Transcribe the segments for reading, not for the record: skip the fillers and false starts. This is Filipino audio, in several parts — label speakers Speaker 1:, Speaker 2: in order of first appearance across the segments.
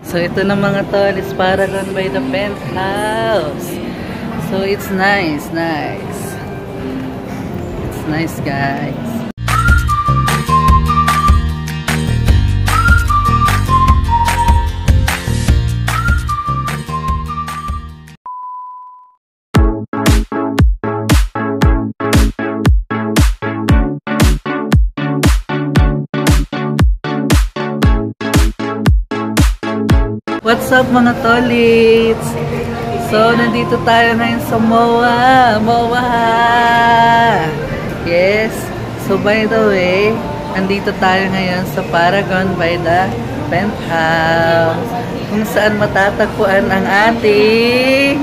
Speaker 1: So ito na mga tol is Paragon by the Penthouse. So it's nice. It's nice, guys. What's up mga tolits? So, nandito tayo ngayon sa MOA. Yes. So, by the way, nandito tayo ngayon sa Paragon by the Penthouse, kung saan matatagpuan ang ating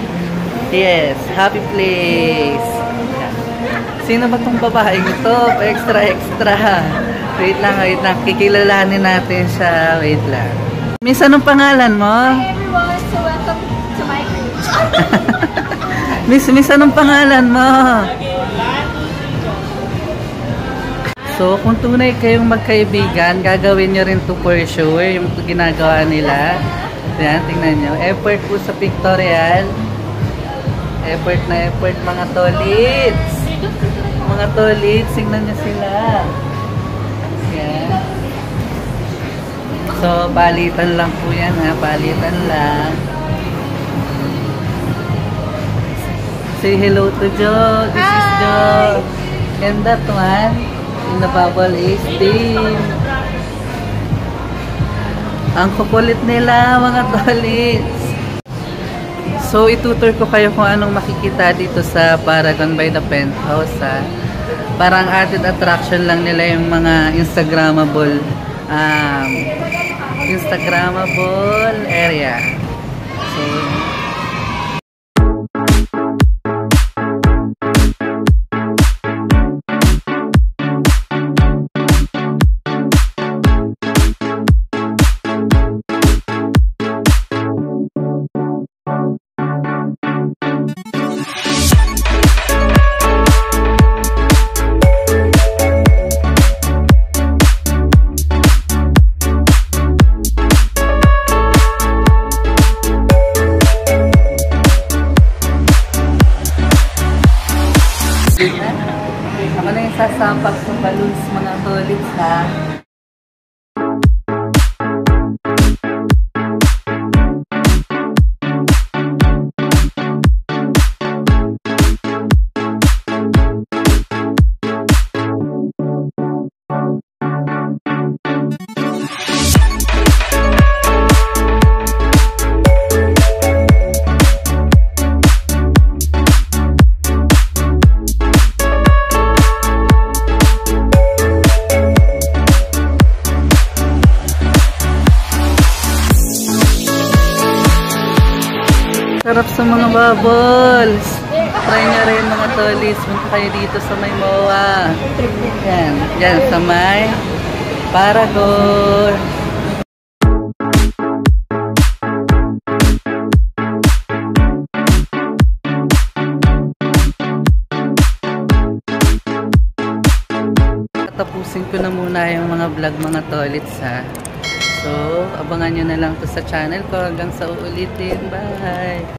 Speaker 1: happy place. Sino ba tong babaeng ito? Extra. Wait lang. Kikilalanin natin siya. Wait lang. Miss, anong pangalan mo?
Speaker 2: Hi everyone, so welcome to my page.
Speaker 1: Miss, anong pangalan mo? So, kung tunay kayong magkaibigan, gagawin nyo rin to for sure, yung ginagawa nila. Yan, tingnan nyo. Effort po sa pictorial. Effort na effort, mga tolits. Mga tolits, tingnan nyo sila. Yan. So, palitan lang po yan, ha? Palitan lang. Say hello to Jo. This is Jo. And that one, in the bubble is Team. Ang kukulit nila, mga tolits. So, itutur ko kayo kung anong makikita dito sa Paragon by the Penthouse, ha? Parang added attraction lang nila yung mga Instagrammable area. So, ako na yung sasampak sa balloons, mga tolits, ha? Sarap sa mga bubbles. Try nyo rin mga tolits. Punta kayo dito sa may MOA. Yan sa may Paragon. Tapusin ko na muna yung mga vlog mga tolits, ha. So, abangan nyo na lang to sa channel ko hanggang sa uulitin. Bye!